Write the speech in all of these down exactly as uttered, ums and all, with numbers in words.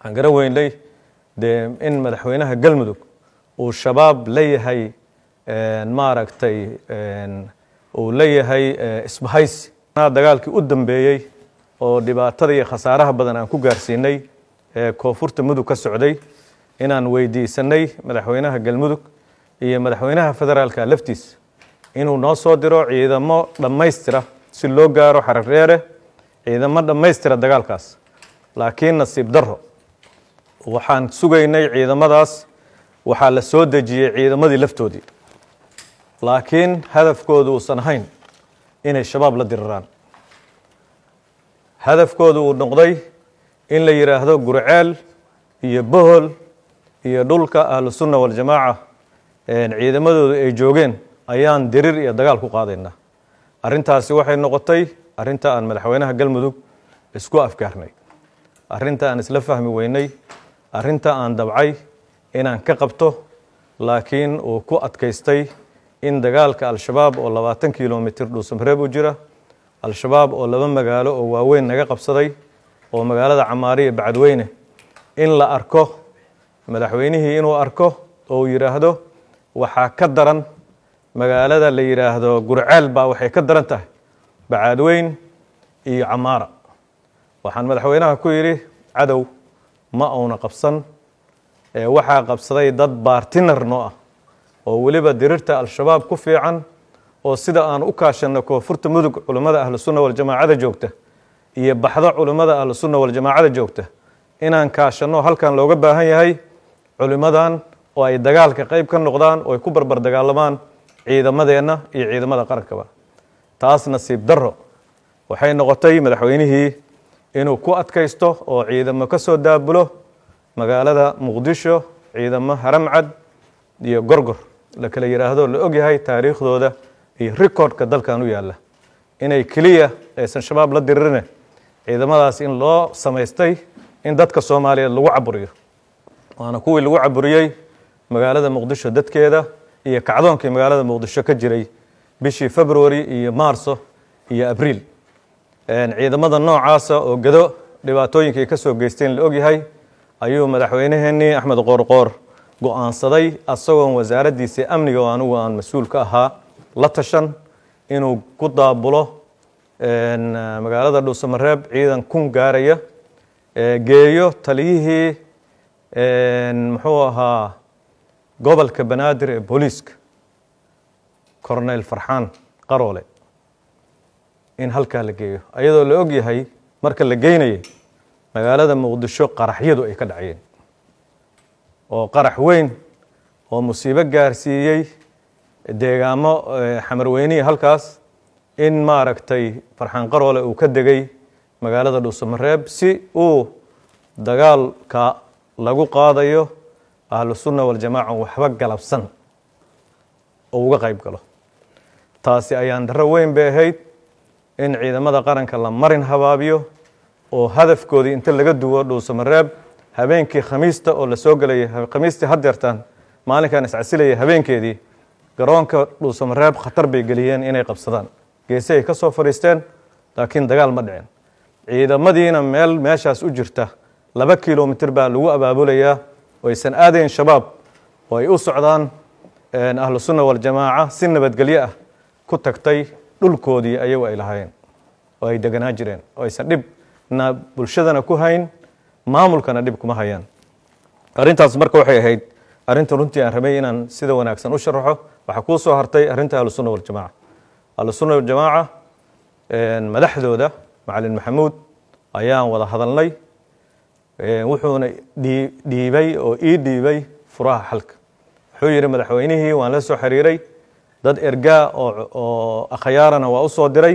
waxaan garan weynay dee in madaxweynaha galmudug uu shabaab leeyahay maaragtay uu leeyahay isbahaysi dagaalkii u dambeeyey oo dhibaatada iyo khasaaraha badan aan ku gaarsiinay ee koonfurta mudug ka socday inaan weydiisanay madaxweynaha galmudug iyo madaxweynaha federaalka laftiisa inuu noo soo diro ciidamo dhammaystira si loo gaaro xarardheere ciidamo dhammaystira dagaalkaas laakiin nasiib darro waxaan sugaynay ciidamadaas waxaa la soo dejiyey ciidamadii laftoodii laakiin hadafkoodu uusan ahayn inay shabaab la diriraan hadafkoodu uu noqday in la yidhaahdo gurceel iyo bohol iyo dhulka ahlu sunna waljamaaca ciidamadoodu ay joogeen ayaan dirir iyo dagaal ku qaadaynaa arrintaasi waxay noqotay arrinta aan madaxweynaha galmudug isku afgaarnay arrinta aan isla fahmi weynay arrinta aan dabcay inaan ka qabto laakiin uu ku adkaystay in dagaalka al-shabaab oo labaatan kilomitir dhuusamareeb u jira al-shabaab oo laba magaalo oo waaweyn naga qabsaday oo magaalada camaari iyo bacadweyne in la arko madaxweynihii inuu arko oo yidhaahdo waxaa ka daran magaalada la yidhaahdo gurceel baa waxay ka daran tahay bacadweyn iyo camaara waxaan madaxweynaha ku yidhi cadow ma uuna qabsan ee waxaa qabsaday dad baartinar noo ah oo weliba dirirta al-shabaab ku fiican oo sida aan u kaashanno koonfurta mudug culimmada ahlu sunna waljamaacada joogta iyo baxdo culimmada ahlu sunna waljamaacada joogta inaan kaashanno halkan looga baahan yahay culimmadan oo ay dagaalka qayb ka noqdaan oo ay ku barbar dagaalamaan ciidamadeenna iyo ciidamada qarankaba taas nasiib darro waxay noqotay madaxweynihii inuu ku adkaysto oo ciidamo ka soo daabulo magaalada muqdisho ciidamo haramcad iyo gorgor la kala yidhaahdo la ogyahay taariikhdooda iyo rikoodhka dalkan u yaalla inay keliya aysan shabaab la diririne ciidamadaas in loo samaystay in dadka soomaaliyeed lagu caburiyo waana kuwii lagu caburiyey magaalada muqdisho dadkeeda iyo kacdoonkii magaalada muqdisho ka jiray bishii february iyo maarso iyo abriil ciidamada noocaasa oo gado dhibaatooyinkii ka soo geysteen la ogyahay ayuu madaxweynaheenii axmed qoorqoor go-aansaday asagoon wasaaraddiisii amniga oo anigu aan mas-uul ka ahaa la tashan inuu ku daabulo magaalada dhuusamareeb ciidan kun gaaraya geeyo taliyihii muxuu ahaa gobolka banaadir ee booliiska corneyl farxaan qaroole in halkaa la geeyo ayadoo la og yahay marka la geynayay magaalada muqdisho qaraxyadu ay ka dhacayeen oo qarax weyn oo musiibo gaarsiiyey deegaamo xamarweynihii halkaas in maaragtay farxaan qaroole uu ka degay magaalada dhuusamareeb si uu dagaalka lagu qaadayo ahlu sunna waljamaaca waxba galabsan oo uga qayb galo taasi ayaan darro weyn bay ahayd in ciidamada qaranka la marin habaabiyo oo hadafkoodii inta laga duwo dhuusamareeb habeenkii khamiista oo la soo gelayay khamiistii haddeertaan maalinkan iscasilayay habeenkeedii garoonka dhuusamareeb khatar bay geliyeen inay qabsadaan geesi ay ka soo fadhiisteen laakiin dagaal ma dhicin ciidamadiina meel meeshaas u jirta laba kilomitir baa lagu abaabulayaa oo aysan aadayn shabaab oo ay u socdaan ahlu sunna waljamaaca si nabadgelyo ah ku tagtay dhulkoodii ayagu ay lahaayeen oo ay deganaa jireen oo aysan dhibna bulshadana ku hayn maamulkana dhib kuma hayaan arrintaas marka waxay ahayd arrinta runtii aan rabay inaan sida wanaagsan u sharaxo waxaa kuu soo hartay arrinta ahlu sunna waljamaaca ahlu sunna waljamaaca madaxdooda macalin maxamuud ayaan wada hadalnay wuxuuna dhiibay oo ii dhiibay furaha xalka wuxuu yidhi madaxweynihii waan la soo xiriiray dad ergaa oo akhyaarana waa u soo diray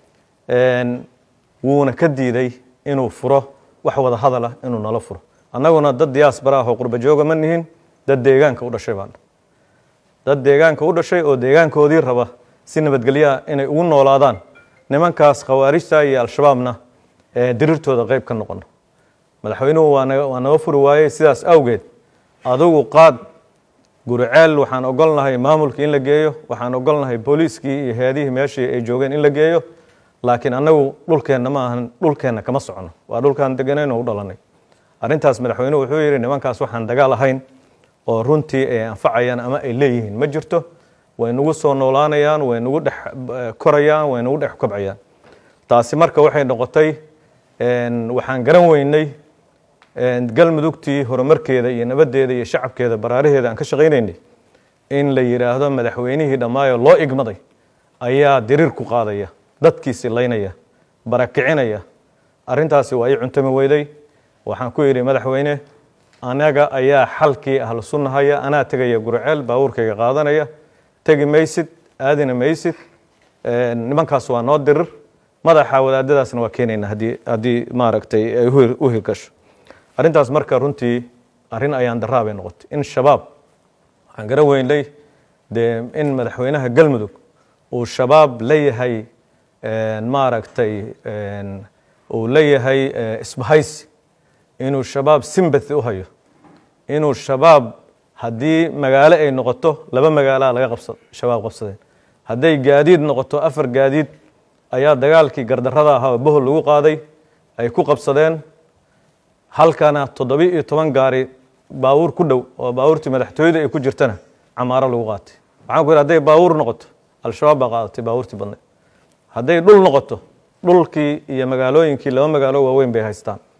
wuuna ka diiday inuu furo wax wada hadal ah inuu nala furo annaguna dad diyaasbara ah oo qurba jooga ma nihin dad deegaanka u dhashay baan dad deegaanka u dhashay oo deegaankoodii raba si nabadgelyaha inay ugu noolaadaan nimankaas khawaarijta iyo al-shabaabna dirirtooda qayb ka noqono madaxweynuhu waa naga furi waayey sidaas awgeed adugu qaad gurceel waxaan ogolnahay maamulkii in la geeyo waxaan ogolnahay booliiskii iyo heedihii meeshii ay joogeen in la geeyo laakiin annagu dhulkeenna ma ahan dhulkeenna kama socono waa dhulkaan deganayn oo u dhalanay arrintaas madaxweynuhu wuxuu yidhi nimankaas waxaan dagaal ahayn oo runtii ay anfacayaan ama ay leeyihiin ma jirto, way nagu soo noolaanayaan, way nagu dhex korayaan, way nagu dhex kobcayaan. taasi marka waxay noqotay waxaan garan weynay galmudugtii horumarkeeda iyo nabadeeda iyo shacabkeeda baraaraheeda aan ka shaqaynaynay in la yiraahdo madaxweynihii dhamaayo loo igmaday ayaa diriir ku qaadaya, dadkiisi laynaya, barakicinaya. arrintaasi waa ay cuntami weyday. waxaan ku yidhi madaxweyne, anaga ayaa xalkii ahlu sunnahaya, anaa tegaya Gurceel, baabuurkayga qaadanaya, tegi maysid, aadina maysid, nimankaas waa noo dirir, madaxa wadaadadaasna waa keenayna haddii haddii maaragtay ay u hirgasho. arrintaas marka runtii arrin ayaan daraa bay noqotay in shabaab waxaan garan weynay dee in madaxweynaha galmudug uu shabaab leeyahay maaragtay uu leeyahay isbahaysi, inuu shabaab sympathy u hayo, inuu shabaab haddii magaalo ay noqoto laba magaala laga qabsado shabaab qabsadeen, hadday gaadiid noqoto afar gaadiid ayaa dagaalkii gardarrada ahaa oo bohol lagu qaaday ay ku qabsadeen, halkana toddoba iyo toban gaari baabuur ku dhow oo baabuurtii madaxtooyada ay ku jirtana camaaro lagu qaatay. waxaan ku yidhi hadday baabuur noqoto al-shabaab baa qaadatay baabuurtii badnayd, hadday dhul noqoto dhulkii iyo magaalooyinkii laba magaalo waaweyn bay haystaan.